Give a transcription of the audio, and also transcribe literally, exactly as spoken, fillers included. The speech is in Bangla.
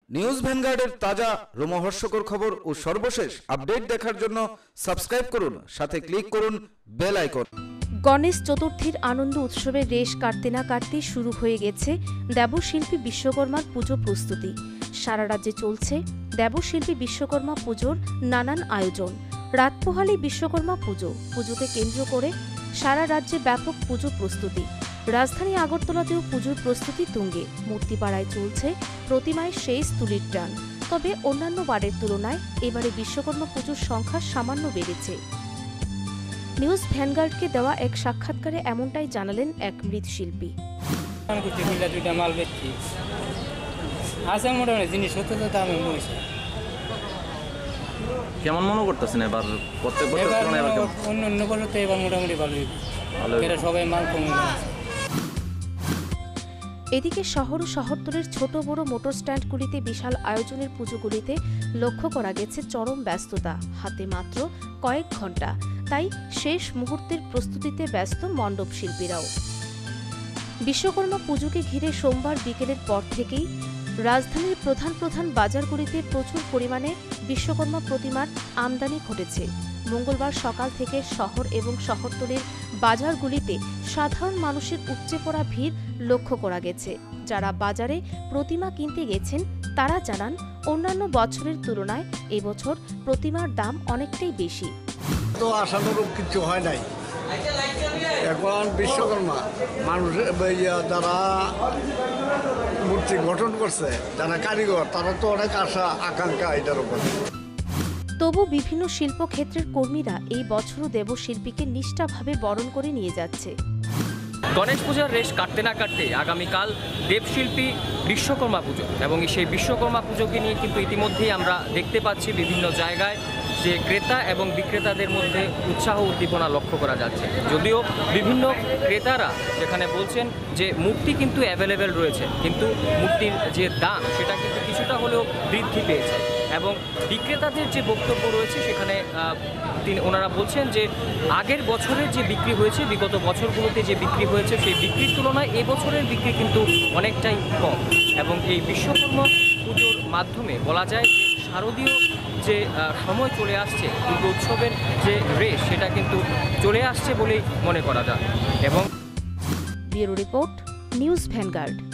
নিউজ ভ্যানগার্ডের তাজা রোমহর্ষকর খবর ও সর্বশেষ আপডেট দেখার জন্য সাবস্ক্রাইব করুন, সাথে ক্লিক করুন বেল আইকন। গণেশ চতুর্থীর আনন্দ উৎসবের রেশ কাটতে না কাটতে শুরু হয়ে গেছে দেবশিল্পী বিশ্বকর্মার পুজো প্রস্তুতি। সারা রাজ্যে চলছে দেবশিল্পী বিশ্বকর্মা পুজোর নানান আয়োজন। রাত পোহালে বিশ্বকর্মা পুজো, পুজোকে কেন্দ্র করে সারা রাজ্যে ব্যাপক পুজো প্রস্তুতি। রাজধানী আগরতলাতেও পুজোর প্রস্তুতি তুঙ্গে। মূর্তিপাড়ায় চলছে প্রতিমায় শেষ তুলির টান। তবে অন্যান্য বারের তুলনায় এবারে বিশ্বকর্মা পুজোর সংখ্যা সামান্য বেড়েছে। নিউজ ভ্যানগার্ডকে দেওয়া এক সাক্ষাৎকারে এমনটাই জানালেন এক মৃৎশিল্পী। কেমন মনে করতেছেন এবার? প্রত্যেক বছর অন্য অন্য বছর তো এবার মোটামুটি ভালোই, সবাই মাল কমে গেছে। এদিকে শহর ও শহরতলির ছোট বড় মোটর স্ট্যান্ডগুলিতে বিশাল আয়োজনের পুজোগুলিতে লক্ষ্য করা গেছে চরম ব্যস্ততা। হাতে মাত্র কয়েক ঘন্টা, তাই শেষ মুহূর্তের প্রস্তুতিতে ব্যস্ত মণ্ডপ শিল্পীরাও। বিশ্বকর্মা পুজোকে ঘিরে সোমবার বিকেলের পর থেকেই রাজধানীর প্রধান প্রধান বাজারগুলিতে প্রচুর পরিমাণে বিশ্বকর্মা প্রতিমার আমদানি ঘটেছে। মঙ্গলবার সকাল থেকে শহর এবং শহরতলির বাজারগুলিতে সাধারণ মানুষের উপচে পড়া ভিড় লক্ষ্য করা গেছে। যারা বাজারে প্রতিমা কিনতে গেছেন তারা জানান, অন্যান্য বছরের তুলনায় এবছর প্রতিমার দাম অনেকটাই বেশি। তো আশানুরূপ কিছু হয় নাই। এখন বিশ্বকর্মা মানুষের যারা মূর্তি গঠন করছে, যারা কারিগর, তারা তো অনেক আশা আকাঙ্ক্ষা এটার উপর। তবু বিভিন্ন শিল্পক্ষেত্রের কর্মীরা এই বছরও দেবশিল্পীকে নিষ্ঠাভাবে বরণ করে নিয়ে যাচ্ছে। গণেশ পূজার রেশ কাটতে না কাটতে আগামীকাল দেবশিল্পী বিশ্বকর্মা পুজো, এবং সেই বিশ্বকর্মা পুজোকে নিয়ে কিন্তু ইতিমধ্যেই আমরা দেখতে পাচ্ছি বিভিন্ন জায়গায় যে ক্রেতা এবং বিক্রেতাদের মধ্যে উৎসাহ উদ্দীপনা লক্ষ্য করা যাচ্ছে। যদিও বিভিন্ন ক্রেতারা সেখানে বলছেন যে মূর্তি কিন্তু অ্যাভেলেবেল রয়েছে, কিন্তু মূর্তির যে দাম সেটা কিন্তু কিছুটা হলেও বৃদ্ধি পেয়েছে। এবং বিক্রেতাদের যে বক্তব্য রয়েছে সেখানে তিনি ওনারা বলছেন যে আগের বছরের যে বিক্রি হয়েছে, বিগত বছরগুলোতে যে বিক্রি হয়েছে সেই বিক্রির তুলনায় এবছরের বিক্রি কিন্তু অনেকটাই কম। এবং এই বিশ্বকর্মা পুজোর মাধ্যমে বলা যায় যে শারদীয় যে সময় চলে আসছে, দুর্গা উৎসবের যে রেশ সেটা কিন্তু চলে আসছে বলেই মনে করা যায়। এবং ব্যুরো রিপোর্ট, নিউজ ভ্যানগার্ড।